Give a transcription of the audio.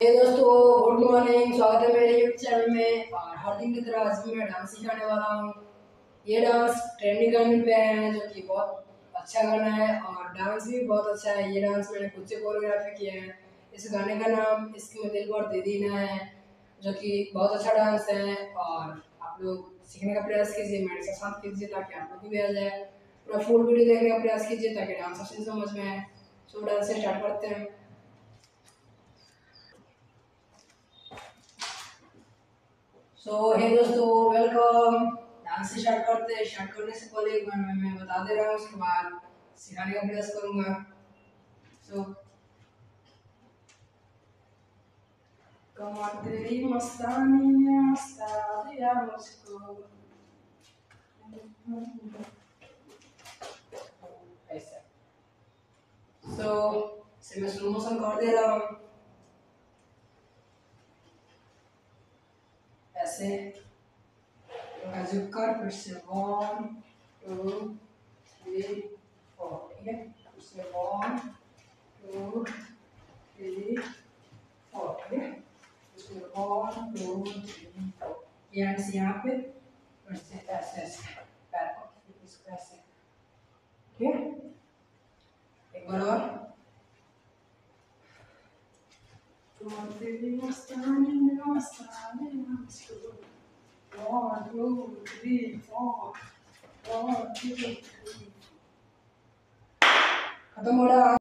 हे दोस्तों, good morning. स्वागत है मेरे यूट्यूब चैनल में। और हर दिन की तरह आज भी मैं डांस सिखाने वाला हूँ। ये डांस ट्रेंडिंग गाने पे है जो कि बहुत अच्छा गाना है और डांस भी बहुत अच्छा है। ये डांस मैंने खुद से कोरियोग्राफी किया है। इस गाने का नाम इसकी में दिल भर दे दीना है, जो कि बहुत अच्छा डांस है। और आप लोग सीखने का प्रयास कीजिए, मेरे साथ कीजिए ताकि आप लोग भी आ जाए। पूरा फुल वीडियो देखने का प्रयास कीजिए ताकि डांस अच्छे से समझ में आए। सो डांस से स्टार्ट करते हैं। हे दोस्तों, वेलकम। डांस से स्टार्ट करते हैं। स्टार्ट करने से पहले एक बार मैं बता दे रहा हूँ, उसके बाद सिखाने का प्रयास करूंगा। सो कमर तेरी मस्तानी ने मस्ता दिया मुझको, ऐसा। इसे मैं स्लो मोशन कर दे रहा हूँ, ऐसे। झुककर फिर से 1 2 3 4, ठीक है। फिर से 1 2 3 4, ठीक है। उसके 1 2 3 4, ये हैंड्स यहाँ पे, फिर से ऐसे ऐसे पैर को फिर इसको ऐसे, ठीक है। एक बार और। तेरी मस्तानी में मस्तानी मुझको, 1 2 3 4, 1 2 3, खत्म हो रहा है।